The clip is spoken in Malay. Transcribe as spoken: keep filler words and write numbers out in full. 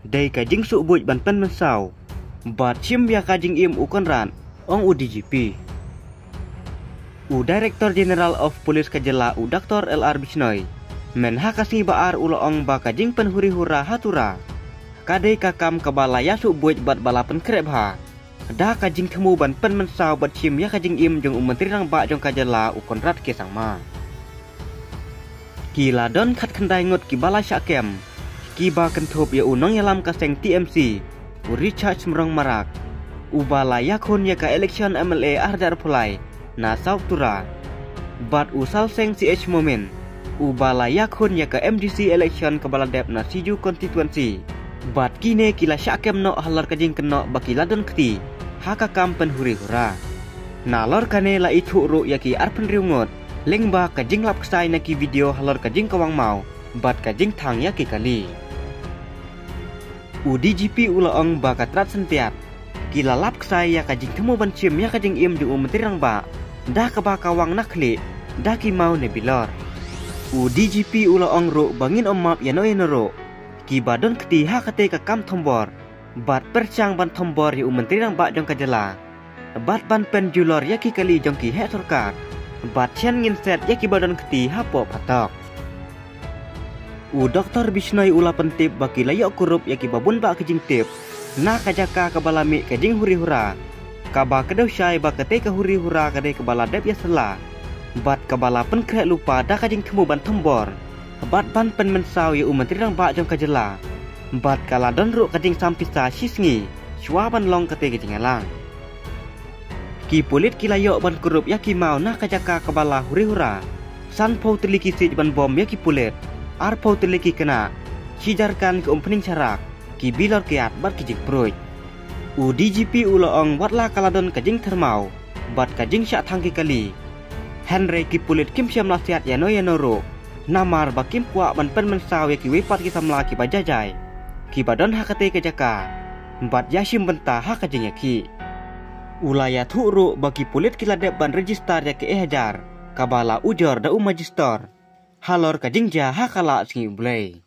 Dai kajing subuj ban pen mensau. Bat chim ya kajing im u konran ong u D G P. U Director General of Police Kajela u Doktor L R Bisnoy. Men hakasi baar ulo ong ba kajing penhuri hura hatura. Kadai kakam kabalaya subuj bat balapan krebha. Da kajing temu ban pen mensau bat chim ya kajing im jong u menteri rang ba jong Kajela u konrat ke sangma. Kila don khat kendai ngot ki bala syakem. Ki ba kentup ya unong yalam kaseng T M C. U Richard Semrong Marak. U bala yakun ya ka election M L A Ardar Pulai. Na South Tura. Bat u salseng C H Momen. U bala yakun ya ka M D C election kebala dep na Siju constituency. Bat kine kila syakem no halar kajing keno bakila don keti. Haka kampen huri hura. Nalor kane la itu ru yaki arpen riungot. Lengba kajing lap kesai naki video halor kajing kawang mau. Bat kajing thang yaki kali. U D G P ula ong ba katrat sentiat. Kila lap kesai ya kajing temu ban chim ya kajing im jung u menteri rang ba. Dah keba kawang nakli. Dah ki mau ne bilor. U D G P ula ong ru bangin omap ya no ro. Ki badon keti ha kate ka kam thombor. Bat percang ban thombor ya u menteri rang ba jong Kajela. Bat ban pen julor ya ki kali jong ki he sorkat. Bat chen ngin set ya ki badon keti ha po patok. U Doktor Bisnoy ula pentip baki layok kurup ya ki babun ba kajing tip. Na kajaka kabalami kajing huri hura. Kaba kedau syai ba kate ka huri hura kadai kebala dep ya sela. Bat kebala pen krek lupa dah kajing temu ban thombor. Bat ban pen mensau ya u menteri rang ba jong Kajela. Bat kala don ru kajing sampisa sisngi. Shua ban long kate kajing alang. Ki pulit kilayok ban kurup ya ki mau na kajaka kebala huri hura. San pau teliki sij ban bom ya ki pulit. Ar pau teliki kena. Cijarkan ke umpening carak. Ki bilor kiat bat kijing pruj. U D G P ulo ong watla kaladon kajing termau. Bat kajing syak thangki kali. Henry ki pulit kim syam lasiat yano yanoro. Namar bakim puak ban pen mensau ya ki wipat ki samla ki bajajai. Ki badon hakate kajaka. Bat yasim benta hakajing yaki. Ulaya thuru bagi pulit kiladep ban register ya ke ehajar. Kabala ujor da u magister. Halor kajing ja hakala singi bulai.